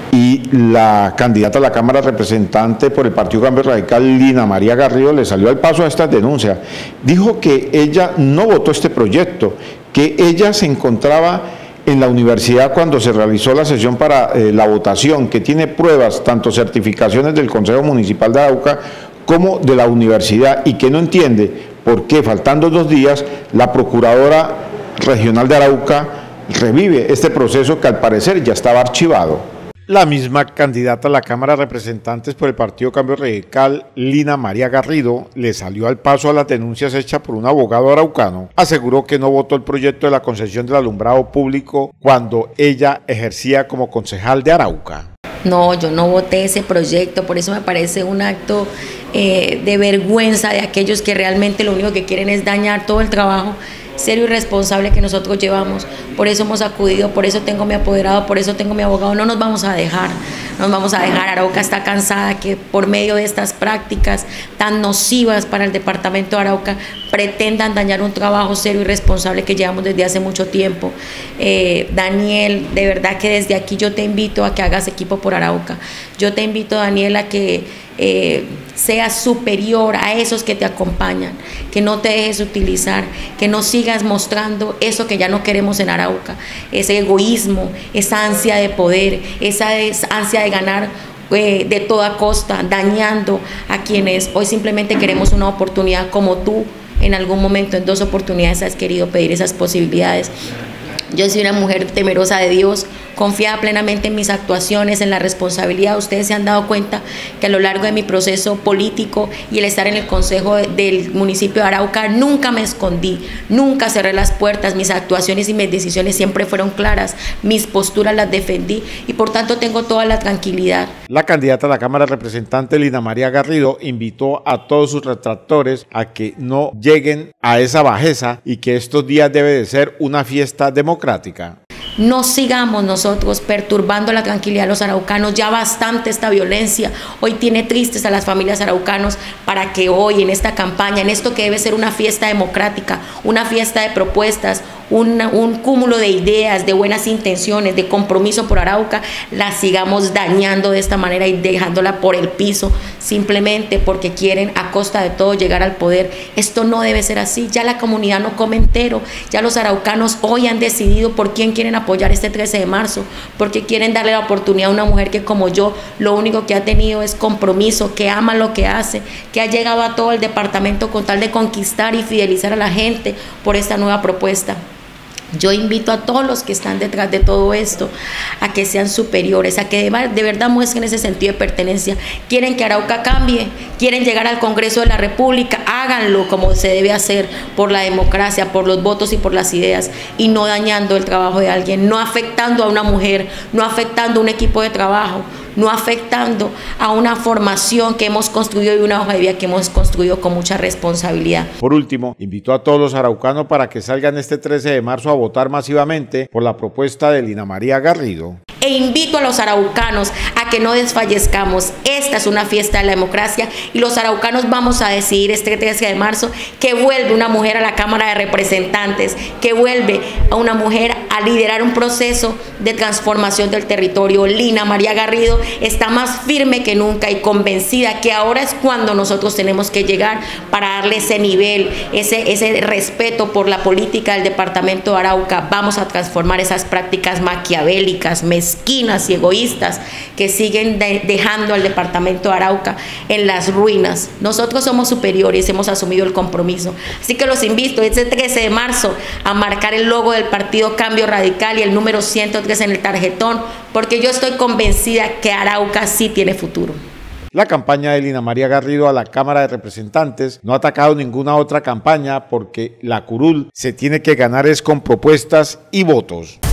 y la candidata a la Cámara de Representantes por el Partido Cambio Radical, Lina María Garrido, le salió al paso a estas denuncias. Dijo que ella no votó este proyecto, que ella se encontraba en la universidad cuando se realizó la sesión para la votación, que tiene pruebas, tanto certificaciones del Consejo Municipal de Arauca como de la universidad, y que no entiende por qué, faltando 2 días, la Procuradora Regional de Arauca revive este proceso que al parecer ya estaba archivado. La misma candidata a la Cámara de Representantes por el Partido Cambio Radical, Lina María Garrido, le salió al paso a las denuncias hechas por un abogado araucano. Aseguró que no votó el proyecto de la concesión del alumbrado público cuando ella ejercía como concejal de Arauca. No, yo no voté ese proyecto, por eso me parece un acto de vergüenza de aquellos que realmente lo único que quieren es dañar todo el trabajo serio y responsable que nosotros llevamos. Por eso hemos acudido, por eso tengo mi apoderado, por eso tengo mi abogado. No nos vamos a dejar, no nos vamos a dejar. Arauca está cansada que por medio de estas prácticas tan nocivas para el departamento de Arauca pretendan dañar un trabajo serio y responsable que llevamos desde hace mucho tiempo. Daniel, de verdad que desde aquí yo te invito a que hagas equipo por Arauca. Yo te invito, Daniel, a que seas superior a esos que te acompañan, que no te dejes utilizar, que no sigas mostrando eso que ya no queremos en Arauca, ese egoísmo, esa ansia de poder, esa ansia de ganar de toda costa, dañando a quienes hoy simplemente queremos una oportunidad, como tú en algún momento en 2 oportunidades has querido pedir esas posibilidades. Yo soy una mujer temerosa de Dios, confiada plenamente en mis actuaciones, en la responsabilidad. Ustedes se han dado cuenta que a lo largo de mi proceso político y el estar en el Consejo del municipio de Arauca, nunca me escondí, nunca cerré las puertas. Mis actuaciones y mis decisiones siempre fueron claras, mis posturas las defendí y por tanto tengo toda la tranquilidad. La candidata a la Cámara de Representantes, Lina María Garrido, invitó a todos sus retractores a que no lleguen a esa bajeza y que estos días debe de ser una fiesta democrática. No sigamos nosotros perturbando la tranquilidad de los araucanos, ya bastante esta violencia. Hoy tiene tristes a las familias araucanos para que hoy en esta campaña, en esto que debe ser una fiesta democrática, una fiesta de propuestas, un cúmulo de ideas, de buenas intenciones, de compromiso por Arauca, la sigamos dañando de esta manera y dejándola por el piso simplemente porque quieren a costa de todo llegar al poder. Esto no debe ser así. Ya la comunidad no come entero, ya los araucanos hoy han decidido por quién quieren apoyar este 13 de marzo, porque quieren darle la oportunidad a una mujer que, como yo, lo único que ha tenido es compromiso, que ama lo que hace, que ha llegado a todo el departamento con tal de conquistar y fidelizar a la gente por esta nueva propuesta. Yo invito a todos los que están detrás de todo esto a que sean superiores, a que de verdad muestren ese sentido de pertenencia. Quieren que Arauca cambie, quieren llegar al Congreso de la República, háganlo como se debe hacer, por la democracia, por los votos y por las ideas, y no dañando el trabajo de alguien, no afectando a una mujer, no afectando a un equipo de trabajo, no afectando a una formación que hemos construido y una hoja de vida que hemos construido con mucha responsabilidad. Por último, invitó a todos los araucanos para que salgan este 13 de marzo a votar masivamente por la propuesta de Lina María Garrido. E invito a los araucanos a que no desfallezcamos. Esta es una fiesta de la democracia y los araucanos vamos a decidir este 13 de marzo que vuelve una mujer a la Cámara de Representantes, que vuelve a una mujer a liderar un proceso de transformación del territorio. Lina María Garrido está más firme que nunca y convencida que ahora es cuando nosotros tenemos que llegar para darle ese nivel, ese respeto por la política del departamento de Arauca. Vamos a transformar esas prácticas maquiavélicas, mezquinas y egoístas que siguen dejando al departamento de Arauca en las ruinas. Nosotros somos superiores, hemos asumido el compromiso. Así que los invito este 13 de marzo a marcar el logo del Partido Cambio Radical y el número 103 en el tarjetón, porque yo estoy convencida que Arauca sí tiene futuro. La campaña de Lina María Garrido a la Cámara de Representantes no ha atacado ninguna otra campaña porque la curul se tiene que ganar es con propuestas y votos.